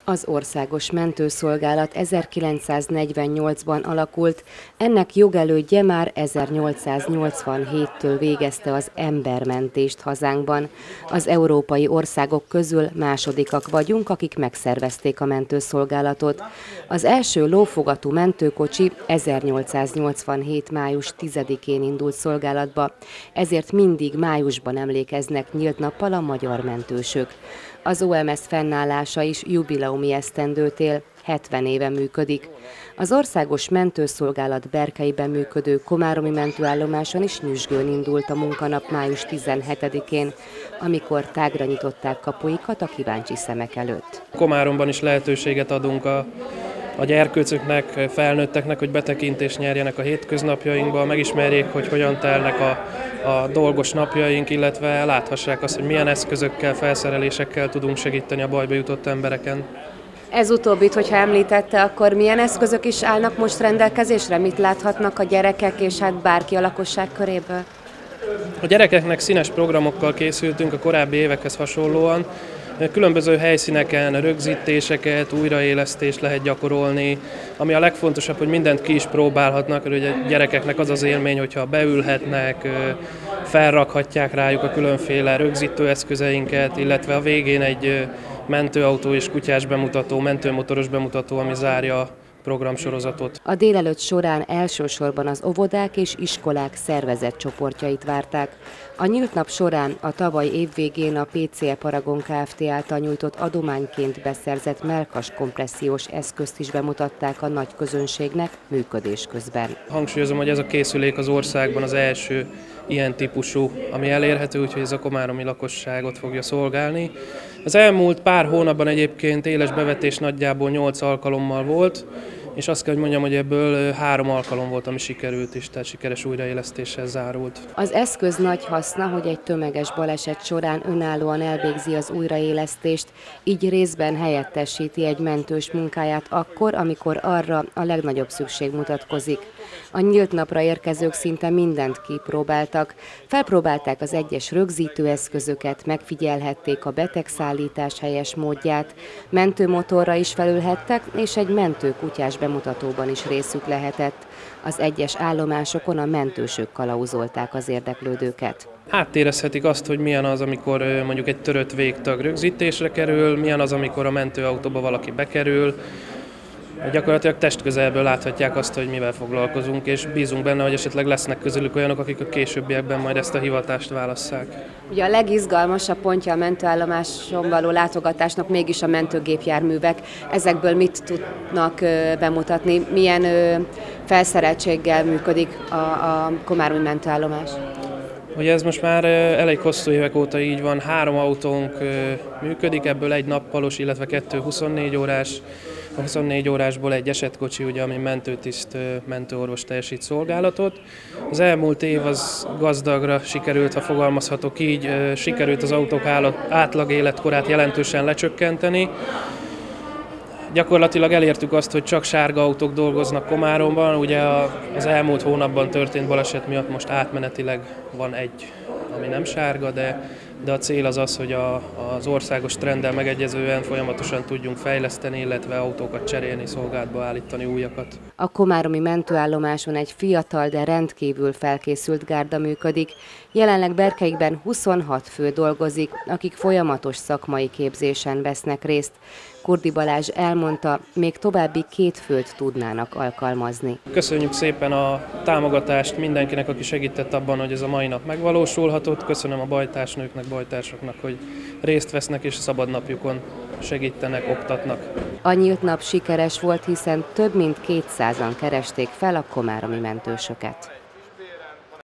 Az Országos Mentőszolgálat 1948-ban alakult, ennek jogelődje már 1887-től végezte az embermentést hazánkban. Az európai országok közül másodikak vagyunk, akik megszervezték a mentőszolgálatot. Az első lófogatú mentőkocsi 1887. május 10-én indult szolgálatba, ezért mindig májusban emlékeznek nyílt nappal a magyar mentősök. Az OMS fennállása is jubileumi esztendőt él, 70 éve működik. Az Országos Mentőszolgálat berkeiben működő komáromi mentőállomáson is nyüzsgőn indult a munkanap május 17-én, amikor tágra nyitották kapuikat a kíváncsi szemek előtt. Komáromban is lehetőséget adunk a gyerkőcöknek, felnőtteknek, hogy betekintést nyerjenek a hétköznapjainkba, megismerjék, hogy hogyan telnek a dolgos napjaink, illetve láthassák azt, hogy milyen eszközökkel, felszerelésekkel tudunk segíteni a bajba jutott embereken. Ez utóbbit, hogyha említette, akkor milyen eszközök is állnak most rendelkezésre? Mit láthatnak a gyerekek és hát bárki a lakosság köréből? A gyerekeknek színes programokkal készültünk a korábbi évekhez hasonlóan. Különböző helyszíneken rögzítéseket, újraélesztést lehet gyakorolni. Ami a legfontosabb, hogy mindent ki is próbálhatnak, hogy a gyerekeknek az az élmény, hogyha beülhetnek, felrakhatják rájuk a különféle rögzítőeszközeinket, illetve a végén egy mentőautó és kutyás bemutató, mentőmotoros bemutató, ami zárja a programsorozatot. A délelőtt során elsősorban az óvodák és iskolák szervezett csoportjait várták. A nyílt nap során a tavaly évvégén a PCE Paragon Kft. Által nyújtott adományként beszerzett mellkas kompressziós eszközt is bemutatták a nagy közönségnek működés közben. Hangsúlyozom, hogy ez a készülék az országban az első ilyen típusú, ami elérhető, úgyhogy ez a komáromi lakosságot fogja szolgálni. Az elmúlt pár hónapban egyébként éles bevetés nagyjából 8 alkalommal volt, és azt kell, hogy mondjam, hogy ebből 3 alkalom volt, ami sikerült is, tehát sikeres újraélesztéssel zárult. Az eszköz nagy haszna, hogy egy tömeges baleset során önállóan elvégzi az újraélesztést, így részben helyettesíti egy mentős munkáját akkor, amikor arra a legnagyobb szükség mutatkozik. A nyílt napra érkezők szinte mindent kipróbáltak. Felpróbálták az egyes rögzítőeszközöket, megfigyelhették a betegszállítás helyes módját, mentőmotorra is felülhettek, és egy mentőkutyás bemutatóban is részük lehetett. Az egyes állomásokon a mentősök kalauzolták az érdeklődőket. Áttérezhetik azt, hogy milyen az, amikor mondjuk egy törött végtag rögzítésre kerül, milyen az, amikor a mentőautóba valaki bekerül. Gyakorlatilag testközelből láthatják azt, hogy mivel foglalkozunk, és bízunk benne, hogy esetleg lesznek közülük olyanok, akik a későbbiekben majd ezt a hivatást válasszák. Ugye a legizgalmasabb pontja a mentőállomáson való látogatásnak mégis a mentőgépjárművek. Ezekből mit tudnak bemutatni? Milyen felszereltséggel működik a komáromi mentőállomás? Ugye ez most már elég hosszú évek óta így van, 3 autónk működik, ebből egy nappalos, illetve 2 24 órás. A 24 órásból egy esetkocsi, ugye, ami mentőtiszt, mentőorvos teljesít szolgálatot. Az elmúlt év az gazdagra sikerült, ha fogalmazhatok így, sikerült az autók átlag életkorát jelentősen lecsökkenteni. Gyakorlatilag elértük azt, hogy csak sárga autók dolgoznak Komáromban. Ugye az elmúlt hónapban történt baleset miatt most átmenetileg van egy, ami nem sárga, de a cél az az, hogy az országos trenddel megegyezően folyamatosan tudjunk fejleszteni, illetve autókat cserélni, szolgálatba állítani újakat. A komáromi mentőállomáson egy fiatal, de rendkívül felkészült gárda működik. Jelenleg berkeikben 26 fő dolgozik, akik folyamatos szakmai képzésen vesznek részt. Kurdi Balázs elmondta, még további 2 főt tudnának alkalmazni. Köszönjük szépen a támogatást mindenkinek, aki segített abban, hogy ez a mai nap megvalósulhatott. Köszönöm a bajtársnőknek, bajtársaknak, hogy részt vesznek és szabadnapjukon segítenek, oktatnak. A nyílt nap sikeres volt, hiszen több mint 200-an keresték fel a komáromi mentősöket.